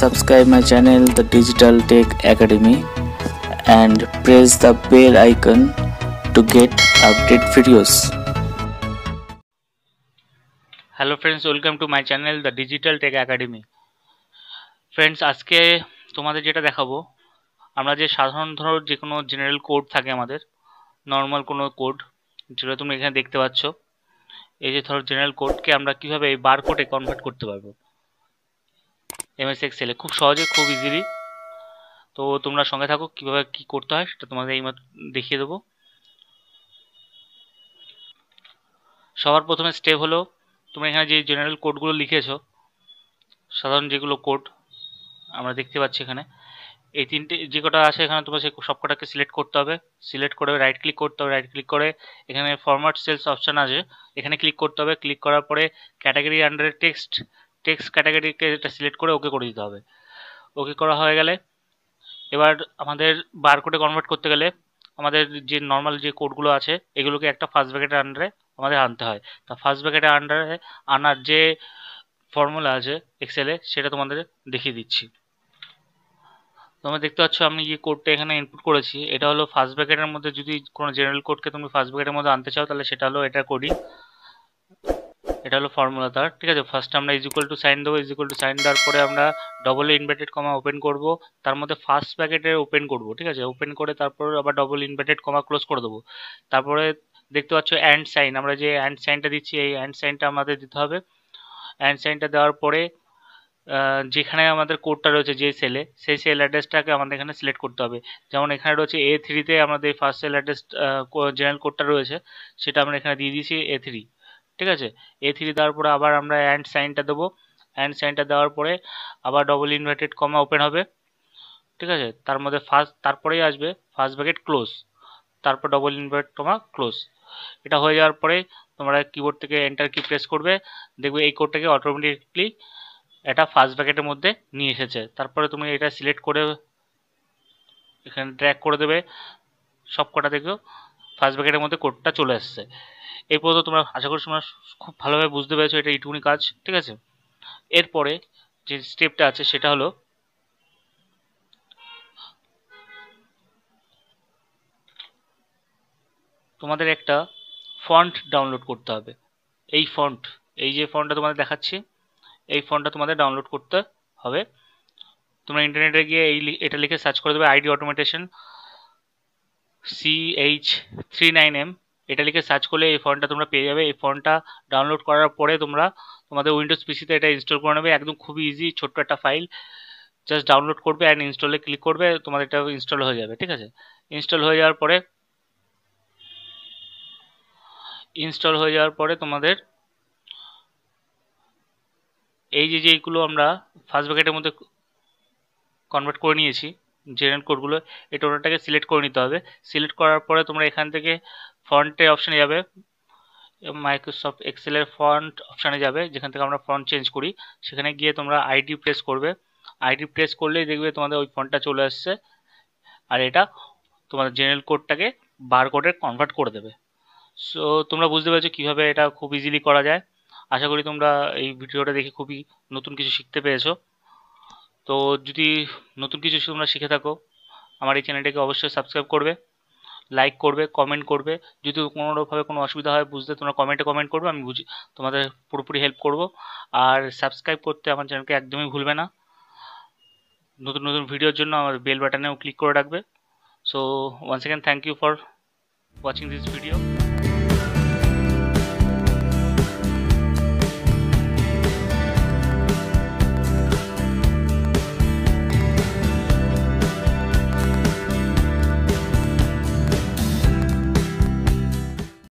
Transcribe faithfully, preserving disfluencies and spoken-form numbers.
subscribe my channel The Digital Tech Academy and press the bell icon to get update videos. Hello friends, welcome to my channel The Digital Tech Academy. Friends, আজকে তোমাদের যেটা দেখাবো, আমরা যে সাধারণ ধরো যে কোনো জেনারেল কোড থাকে আমাদের, নর্মাল কোনো কোড যেটা তুমি এখানে দেখতে পাচ্ছ, এই যে ধরো জেনারেল কোডকে আমরা কিভাবে এই বার কোডে কনভার্ট করতে পারবো এমএস এক্সেলে খুব সহজে, খুব ইজিলি। তো তোমরা সঙ্গে থাকো, কিভাবে কি করতে হয় সেটা তোমাদের এইমাত্র দেখিয়ে দেবো। সবার প্রথমে স্টেপ হলো, তোমরা এখানে যে জেনারেল কোডগুলো লিখেছো, সাধারণ যেগুলো কোড আমরা দেখতে পাচ্ছি এখানে, এই তিনটে যে কটা আছে এখানে তোমার সেই সব কটাকে সিলেক্ট করতে হবে। সিলেক্ট করে রাইট ক্লিক করতে হবে। রাইট ক্লিক করে এখানে ফরম্যাট সেলস অপশান আছে, এখানে ক্লিক করতে হবে। ক্লিক করার পরে ক্যাটাগরি আন্ডারে টেক্সট টেক্সট ক্যাটাগরিকে এটা সিলেক্ট করে ওকে করে দিতে হবে। ওকে করা হয়ে গেলে এবার আমাদের বারকোডে কনভার্ট করতে গেলে আমাদের যে নর্মাল যে কোডগুলো আছে এগুলোকে একটা ফার্স্ট ব্র্যাকেটের আন্ডারে আমাদের আনতে হয়। তা ফার্স্ট ব্র্যাকেটের আন্ডারে আনার যে ফর্মুলা আছে এক্সেলে সেটা তোমাদের দেখিয়ে দিচ্ছি। তোমরা দেখতে পাচ্ছ আমি যে কোডটা এখানে ইনপুট করেছি, এটা হলো ফার্স্ট ব্র্যাকেটের মধ্যে। যদি কোনো জেনারেল কোডকে তুমি ফার্স্ট ব্র্যাকেটের মধ্যে আনতে চাও তাহলে সেটা হলো এটা কোডিং, এটা হলো ফর্মুলা তার। ঠিক আছে, ফার্স্ট আমরা ইজ ইকুয়াল টু সাইন দেবো। ইজ ইকুয়াল টু সাইন দেওয়ার পরে আমরা ডবল ইনভার্টেড কমা ওপেন করব, তার মধ্যে ফার্স্ট ব্র্যাকেটে ওপেন করব। ঠিক আছে, ওপেন করে তারপর আবার ডবল ইনভার্টেড কমা ক্লোজ করে দেবো। তারপরে দেখতে পাচ্ছ অ্যান্ড সাইন, আমরা যে অ্যান্ড সাইনটা দিচ্ছি এই অ্যান্ড সাইনটা আমাদের দিতে হবে। অ্যান্ড সাইনটা দেওয়ার পরে যেখানে আমাদের কোডটা রয়েছে যে সেলে, সেই সেল অ্যাড্রেসটাকে আমাদের এখানে সিলেক্ট করতে হবে। যেমন এখানে রয়েছে এ থ্রিতে আমাদের ফার্স্ট সেল অ্যাড্রেস জেনারেল কোডটা রয়েছে, সেটা আমরা এখানে দিয়ে দিয়েছি এ থ্রি। ঠিক আছে, এ থ্রি দেওয়ার পরে আবার আমরা অ্যান্ড সাইনটা দেবো। অ্যান্ড সাইনটা দেওয়ার পরে আবার ডবল ইনভার্টেড কমা ওপেন হবে। ঠিক আছে, তার মধ্যে ফার্স্ট তারপরেই আসবে ফার্স্ট ব্র্যাকেট ক্লোজ, তারপর ডবল ইনভার্ট কমা ক্লোজ। এটা হয়ে যাওয়ার পরে তোমরা কিবোর্ড থেকে এন্টার কি প্রেস করবে, দেখবে এই কোডটাকে অটোমেটিকলি এটা ফার্স্ট ব্র্যাকেটের মধ্যে নিয়ে এসেছে। তারপরে তুমি এটা সিলেক্ট করে এখানে ড্র্যাগ করে দেবে, সব কটা দেখো ফার্স্ট ব্র্যাকেটের মধ্যে কোডটা চলে আসছে। এই পর্যন্ত তোমরা আশা করি তোমরা খুব ভালোভাবে বুঝতে পেরেছো, এটা এইটুকুনি কাজ। ঠিক আছে, এরপরে যে স্টেপটা আছে সেটা হলো তোমাদের একটা ফন্ট ডাউনলোড করতে হবে। এই ফন্ট, এই যে ফন্টটা তোমাদের দেখাচ্ছি, এই ফন্টটা তোমাদের ডাউনলোড করতে হবে। তোমরা ইন্টারনেটে গিয়ে এই এটা লিখে সার্চ করে দেবে ID automation C H three nine M, এটা লিখে সার্চ করলে এই ফন্টটা তোমরা পেয়ে যাবে। এই ফন্টটা ডাউনলোড করার পরে তোমরা তোমাদের উইন্ডোজ পিসিতে এটা ইনস্টল করে নেবে। একদম খুবই ইজি, ছোট্ট একটা ফাইল, জাস্ট ডাউনলোড করবে অ্যান্ড ইনস্টলে ক্লিক করবে, তোমাদের এটা ইনস্টল হয়ে যাবে। ঠিক আছে, ইনস্টল হয়ে যাওয়ার পরে ইনস্টল হয়ে যাওয়ার পরে তোমাদের এই যে যেগুলো আমরা ফার্স্ট ব্র্যাকেটের মধ্যে কনভার্ট করে নিয়েছি জেনারেল কোডগুলো, এই টোটালটাকে সিলেক্ট করে নিতে হবে। সিলেক্ট করার পরে তোমরা এখান থেকে ফন্টের অপশানে যাবে, মাইক্রোসফট এক্সেলের ফন্ট অপশানে যাবে, যেখান থেকে আমরা ফন্ট চেঞ্জ করি। সেখানে গিয়ে তোমরা আইডি প্রেস করবে। আইডি প্রেস করলেই দেখবে তোমাদের ওই ফন্টটা চলে আসছে, আর এটা তোমাদের জেনারেল কোডটাকে বার কোডে কনভার্ট করে দেবে। সো তোমরা বুঝতে পেরেছো কীভাবে এটা খুব ইজিলি করা যায়। আশা করি তোমরা এই ভিডিওটা দেখে খুবই নতুন কিছু শিখতে পেরেছো। তো যদি নতুন কিছু তোমরা শিখে থাকো, আমার এই চ্যানেলটাকে অবশ্যই সাবস্ক্রাইব করবে, লাইক করবে, কমেন্ট করবে। যদি কোনোভাবে কোনো অসুবিধা হয় বুঝতে, তোমরা কমেন্টে কমেন্ট করবে, আমি বুঝি তোমাদের পুরোপুরি হেল্প করব। আর সাবস্ক্রাইব করতে আমার চ্যানেলকে একদমই ভুলবে না। নতুন নতুন ভিডিওর জন্য আমার বেল বাটনেও ক্লিক করে রাখবে। So once again thank you for watching this video.